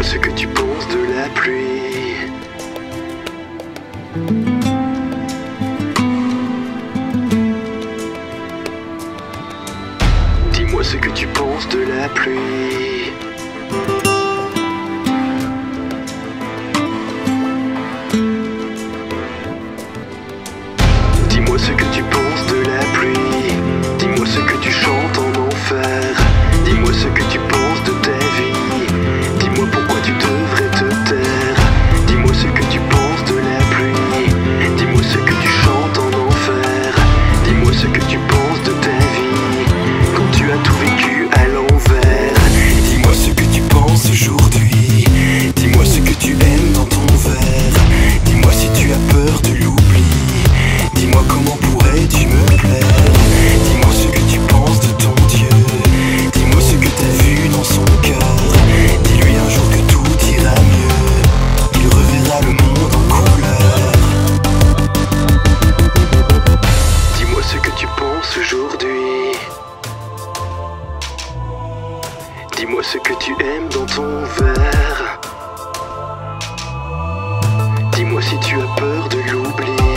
ce que tu penses de la pluie. Dis-moi ce que tu penses de la pluie. Dis-moi ce que tu penses de la pluie. Dis-moi ce que tu chantes en enfer. Dis-moi ce que tu penses de ta vie. Dis-moi pourquoi tu devrais te taire. Dis-moi ce que tu penses de la pluie. Dis-moi ce que tu chantes en enfer. Dis-moi ce que tu penses de ta vie quand tu as tout vécu à l'envers. Dis-moi ce que tu penses aujourd'hui. Dis-moi ce que tu aimes dans ton verre. Dis-moi si tu as peur de l'oubli. Dis-moi comment pourrais-tu me plaire. Dis-moi ce que tu penses de ton Dieu. Dis-moi ce que t'as vu dans son cœur. Dis-lui un jour que tout ira mieux. Il reverra le monde en couleur. Dis-moi ce que tu penses aujourd'hui. Dis-moi ce que tu aimes dans ton verre. Dis-moi si tu as peur de l'oubli.